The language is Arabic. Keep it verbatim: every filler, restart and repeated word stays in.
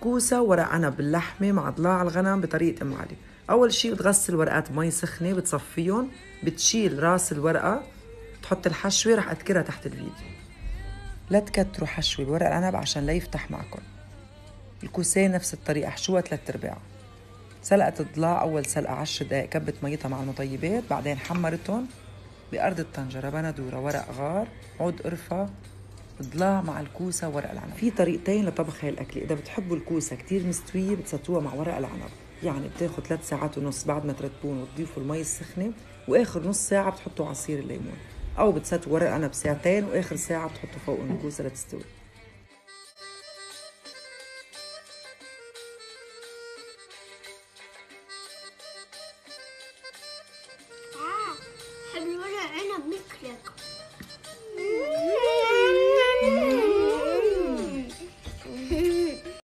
كوسة وورق عنب باللحمة مع ضلاع الغنم بطريقة أم علي. أول شي بتغسل ورقات بمي سخنة، بتصفيهم، بتشيل راس الورقة، تحط الحشوة. رح أذكرها تحت الفيديو. لا تكتروا حشوة بورق العنب عشان لا يفتح معكم. الكوسة نفس الطريقة، حشوها ثلاث أرباع. سلقت الضلاع أول سلقة عشر دقايق، كبت ميتها مع المطيبات، بعدين حمرتهم بأرض الطنجرة، بندورة، ورق غار، عود قرفة، ضلاع مع الكوسة ورق العنب. في طريقتين لطبخ هاي الأكلة. إذا بتحبوا الكوسة كتير مستوية بتسطوها مع ورق العنب، يعني بتاخد ثلاث ساعات ونص بعد ما ترتبون وتضيفوا المي السخنة، وآخر نص ساعة بتحطوا عصير الليمون، أو بتسطوا ورق العنب ساعتين وآخر ساعة بتحطوا فوقهم الكوسة لتستوي. آه، حلو ورق عنب مثلك.